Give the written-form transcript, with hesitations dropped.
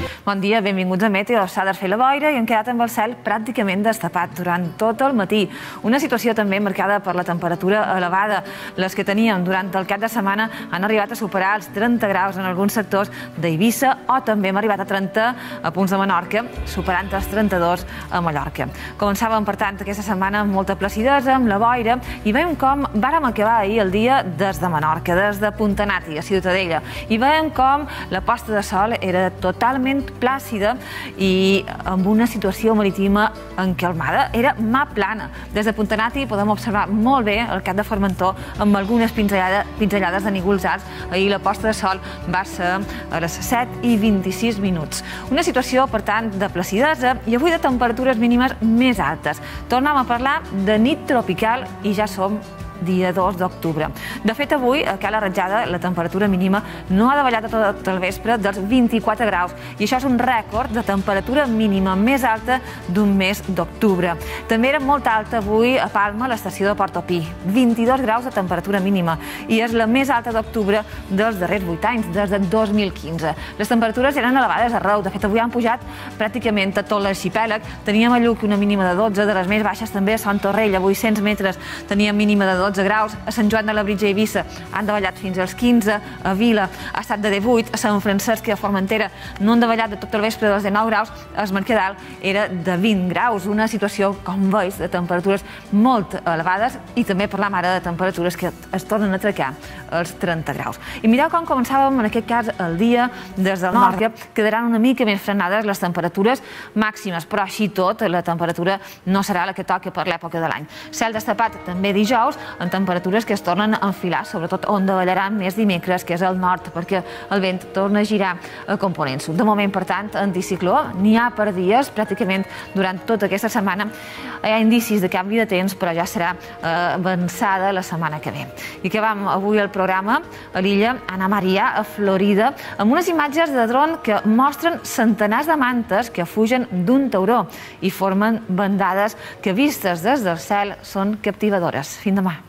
Bon dia, benvinguts a Meteo. S'ha de fer la boira i hem quedat amb el cel pràcticament destapat durant tot el matí. Una situació també marcada per la temperatura elevada. Les que teníem durant el cap de setmana han arribat a superar els 30 graus en alguns sectors d'Eivissa o també hem arribat a 30 a punts de Menorca, superant els 32 a Mallorca. Començàvem, per tant, aquesta setmana amb molta placidesa, amb la boira, i veiem com vàrem acabar ahir el dia des de Menorca, des de Puntanati, a Ciutadella, i veiem com la posta de sol era totalment plàcida i amb una situació marítima encalmada. Era mà plana. Des de Puntanati podem observar molt bé el cap de Formentor amb algunes pinzellades de núvols alts. Ahir la posta de sol va ser a les 7:26. Una situació, per tant, de placidesa i avui de temperatures mínimes més altes. Tornem a parlar de nit tropical i ja som dia 2 d'octubre. De fet, avui, a Cala Ratjada, la temperatura mínima no ha davallat tot el vespre dels 24 graus i això és un rècord de temperatura mínima més alta d'un mes d'octubre. També era molt alta avui a Palma, a l'estació de Portopí, 22 graus de temperatura mínima, i és la més alta d'octubre dels darrers 8 anys, des de 2015. Les temperatures eren elevades arreu. De fet, avui han pujat pràcticament a tot l'arxipèlag. Teníem a Lluc una mínima de 12, de les més baixes també a Son Torrell, a 800 metres, teníem mínima de 12 graus, a Sant Joan de Labritja i Eivissa han davallat fins als 15, a Vila ha estat de 18, a Sant Francesc i a Formentera no han davallat de tot el vespre dels 19 graus, a Es Mercadal era de 20 graus, una situació, com veus, de temperatures molt elevades i també parlam ara de temperatures que es tornen a trecar als 30 graus. I mireu com començàvem, en aquest cas, el dia des del nord, quedaran una mica més frenades les temperatures màximes, però així tot, la temperatura no serà la que toca per l'època de l'any. Cel destapat també dijous, en temperatures que es tornen a enfilar, sobretot on davallaran més dimecres, que és al nord, perquè el vent torna a girar a component sud. De moment, per tant, anticicló, n'hi ha per dies, pràcticament durant tota aquesta setmana. Hi ha indicis de canvi de temps, però ja serà avançada la setmana que ve. I acabam avui el programa a l'illa Anna Maria, a Florida, amb unes imatges de dron que mostren centenars de mantes que fugen d'un tauró i formen bandades que, vistes des del cel, són captivadores. Fins demà.